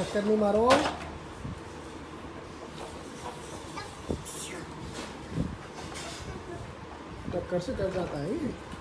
टक्कर नहीं मारो। टक्कर से डर जाता है ये।